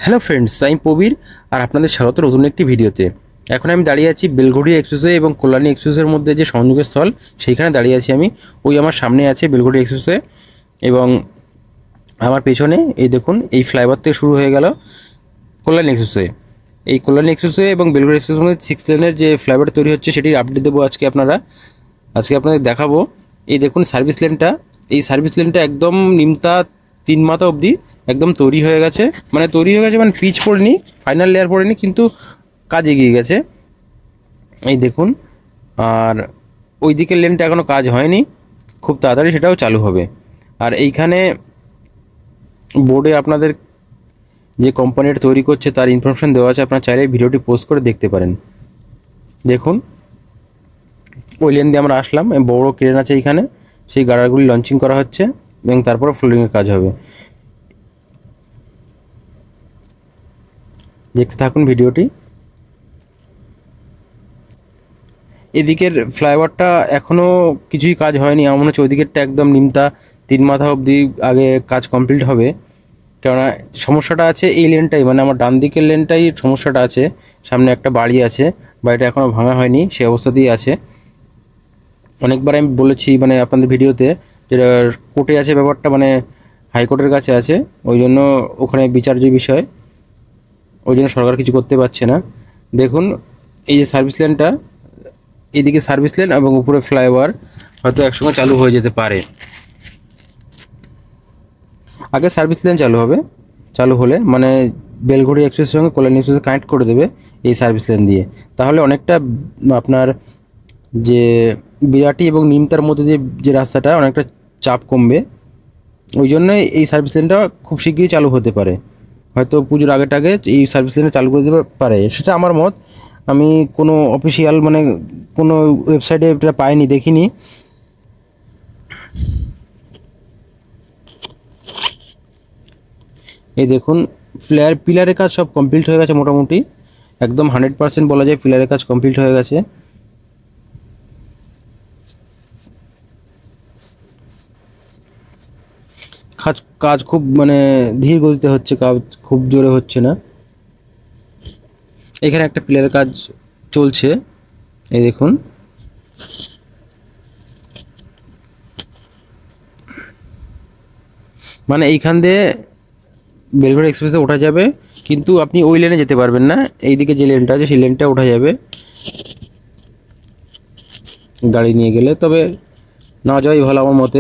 Hello friends, আমি প্রবীর আর আপনাদের স্বাগত নতুন একটি ভিডিওতে। এখন আমি দাঁড়িয়ে আছি বেলঘড়ি এক্সপ্রেসওয়ে এবং কল্যাণী এক্সপ্রেসের মধ্যে যে সংযোগের স্থল সেইখানে দাঁড়িয়ে আছি আমি। ওই আমার সামনে আছে বেলঘড়ি এক্সপ্রেসওয়ে এবং আমার পেছনে এই দেখুন এই ফ্লাইওভার থেকে শুরু হয়ে গেল কল্যাণী এক্সপ্রেসওয়ে। এই কল্যাণী এক্সপ্রেসওয়ে এবং বেলঘড়ি এক্সপ্রেসের মধ্যে 6 লেনের যে ফ্লাইওভার তৈরি হচ্ছে সেটির আপডেট দেবো আজকে আপনাদের দেখাবো। এই দেখুন সার্ভিস লেনটা, এই সার্ভিস লেনটা একদম নিমতা 3 মাথা অবধি একদম তৈরি হয়ে গেছে, মানে পিচ পড়েনি, ফাইনাল লেয়ার পড়েনি, কিন্তু কাজ এগিয়ে গেছে। এই দেখুন, আর ওই দিকের লেনটা এখনও কাজ হয়নি, খুব তাড়াতাড়ি সেটাও চালু হবে। আর এইখানে বোর্ডে আপনাদের যে কোম্পানিটা তৈরি করছে তার ইনফরমেশন দেওয়া আছে, আপনারা চাইলে ভিডিওটি পোস্ট করে দেখতে পারেন। দেখুন ওই লেন দিয়ে আমরা আসলাম, বড় ক্রেন আছে এইখানে, সেই গাড়াগুলি লঞ্চিং করা হচ্ছে এবং তারপর ফ্লোরিংয়ের কাজ হবে। দেখতে থাকুন ভিডিওটি। এদিকের ফ্লাইওভারটা এখনও কিছুই কাজ হয়নি, আমার মনে হচ্ছে ওইদিকেরটা একদম নিমতা 3 মাথা অবধি আগে কাজ কমপ্লিট হবে। কেননা সমস্যাটা আছে এই লেনটাই, মানে আমার ডান দিকের লেনটাই সমস্যাটা আছে। সামনে একটা বাড়ি আছে, বাড়িটা এখনও ভাঙা হয়নি, সে অবস্থাতেই আছে। অনেকবার আমি বলেছি মানে আপনাদের ভিডিওতে, যেটা কোর্টে আছে ব্যাপারটা, মানে হাইকোর্টের কাছে আছে, ওই জন্য ওখানে বিচার্য বিষয়, ওই জন্য সরকার কিছু করতে পারছে না। দেখুন এই যে সার্ভিস লেনটা, এদিকে সার্ভিস লেন এবং উপরে ফ্লাইওভার হয়তো একসঙ্গে চালু হয়ে যেতে পারে। আগে সার্ভিস লেন চালু হবে, চালু হলে মানে বেলঘড়ি এক্সপ্রেসের সঙ্গে কল্যাণী এক্সপ্রেস কানেক্ট করে দেবে এই সার্ভিস লেন দিয়ে, তাহলে অনেকটা আপনার যে বিরাটি এবং নিমতার মধ্যে যে রাস্তাটা অনেকটা চাপ কমবে। ওই জন্যই এই সার্ভিস লেনটা খুব শিগগিরই চালু হতে পারে, হয়তো পুজোর আগে এই সার্ভিস লেনটা চালু করে দিতে পারে, সেটা আমার মত। আমি কোনো অফিসিয়াল মানে কোনো ওয়েবসাইটে এটা পাইনি, দেখিনি। এই দেখুন পিলারের কাজ সব কমপ্লিট হয়ে গেছে মোটামুটি, একদম 100% বলা যায় পিলারের কাজ কমপ্লিট হয়ে গেছে। কাজ খুব মানে ধীর গতিতে হচ্ছে, কাজ খুব জোরে হচ্ছে না। এখানে একটা পিলারের কাজ চলছে, এই দেখুন। মানে এইখান দিয়ে বেলঘড়ি এক্সপ্রেসে ওঠা যাবে, কিন্তু আপনি ওই লেনে যেতে পারবেন না। এইদিকে যে লেনটা আছে সেই লেনটা ওঠা যাবে গাড়ি নিয়ে গেলে, তবে না যাওয়াই ভালো আমার মতে,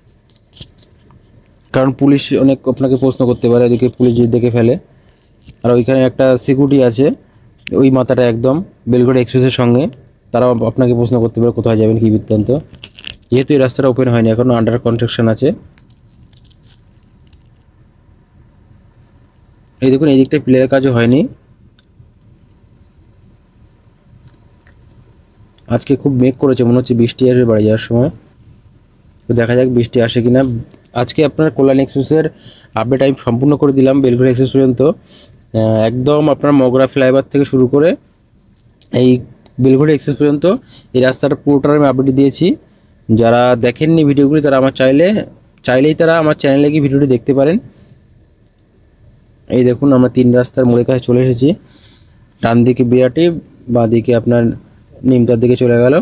কারণ পুলিশ অনেক আপনাকে প্রশ্ন করতে পারে, ওইদিকে পুলিশ যদি দেখে ফেলে। আর ওইখানে একটা সিকিউরিটি আছে ওই মাথাটা একদম বেলঘড়ি এক্সপ্রেসের সঙ্গে, তারাও আপনাকে প্রশ্ন করতে পারে কোথায় যাবেন, কী বৃত্তান্ত। যেহেতু এই রাস্তাটা ওপেন হয়নি, এখনও আন্ডার কনস্ট্রাকশন আছে। এই দেখুন এই দিকটা পিলারের কাজও হয়নি। আজকে খুব মেঘ করেছে, মনে হচ্ছে বৃষ্টি আসবে বাড়ি যাওয়ার সময়, তো দেখা যাক বৃষ্টি আসে কিনা। আজকে আপনার কল্যাণী এক্সপ্রেসের আপডেট আমি সম্পূর্ণ করে দিলাম বেলঘড়ি এক্সপ্রেস পর্যন্ত, একদম আপনার মগরা ফ্লাইওভার থেকে শুরু করে এই বেলঘড়ি এক্সপ্রেস পর্যন্ত এই রাস্তাটা পুরোটার আমি আপডেট দিয়েছি। যারা দেখেননি ভিডিওগুলি তারা চাইলেই তারা আমার চ্যানেলে গিয়ে ভিডিওটি দেখতে পারেন। এই দেখুন আমরা 3 রাস্তার মোড়ের কাছে চলে এসেছি, ডান দিকে বিরাটি, বাঁ দিকে আপনার নিমতার দিকে চলে গেল।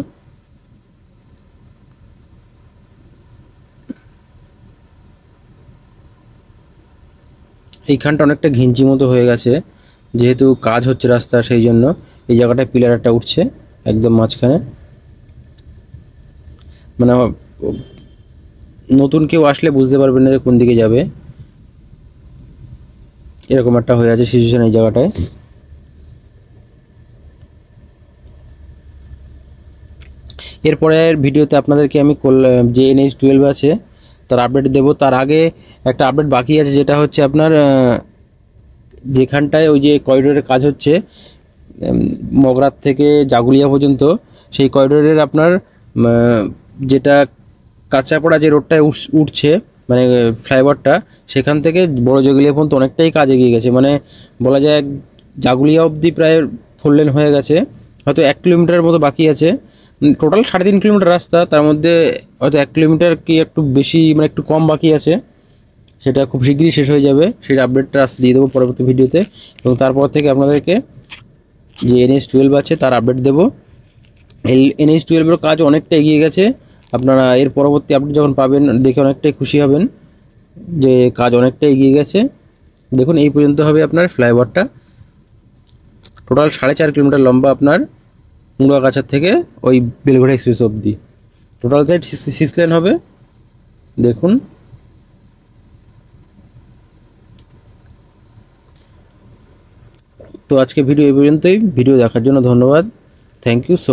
এইখানটা অনেকটা ঘিঞ্চি মতো হয়ে গেছে, যেহেতু কাজ হচ্ছে রাস্তা, সেই জন্য এই জায়গাটায় পিলার একটা উঠছে একদম মাঝখানে। মানে নতুন কেউ আসলে বুঝতে পারবেন না যে কোন দিকে যাবে, এরকম একটা হয়ে আছে সিচুয়েশন এই জায়গাটায়। এরপরের ভিডিওতে আপনাদেরকে আমি যে NH12 আছে তার আপডেট দেব। তার আগে একটা আপডেট বাকি আছে, যেটা হচ্ছে আপনার যেখানটায় ওই যে করিডোরের কাজ হচ্ছে মগরার থেকে জাগুলিয়া পর্যন্ত, সেই করিডোরের আপনার যেটা কাঁচাপাড়া যে রোডটায় উঠছে মানে ফ্লাইওভারটা, সেখান থেকে বড় জাগুলিয়া পর্যন্ত অনেকটাই কাজ এগিয়ে গেছে। মানে বলা যায় জাগুলিয়া অবধি প্রায় 4 লেন হয়ে গেছে, হয়তো 1 কিলোমিটারের মতো বাকি আছে। টোটাল 3.5 কিলোমিটার রাস্তা, তার মধ্যে হয়তো 1 কিলোমিটার কি একটু বেশি, মানে একটু কম বাকি আছে। সেটা খুব শীঘ্রই শেষ হয়ে যাবে, সেই আপডেটটা দিয়ে দেবো পরবর্তী ভিডিওতে। এবং তারপর থেকে আপনাদেরকে যে NH12 আছে তার আপডেট দেবো। NH12 কাজ অনেকটা এগিয়ে গেছে, আপনারা এর পরবর্তী আপডেট যখন পাবেন দেখে অনেকটাই খুশি হবেন যে কাজ অনেকটা এগিয়ে গেছে। দেখুন এই পর্যন্ত হবে আপনার ফ্লাইওভারটা, টোটাল 4.5 কিলোমিটার লম্বা আপনার মুড়াগাছা থেকে ওই বেলঘড়িয়া এক্সপ্রেস অবধি, টোটাল সাইড 6 লেন হবে। দেখুন তো আজকে ভিডিও এই পর্যন্তই। ভিডিও দেখার জন্য ধন্যবাদ, থ্যাংক ইউ সো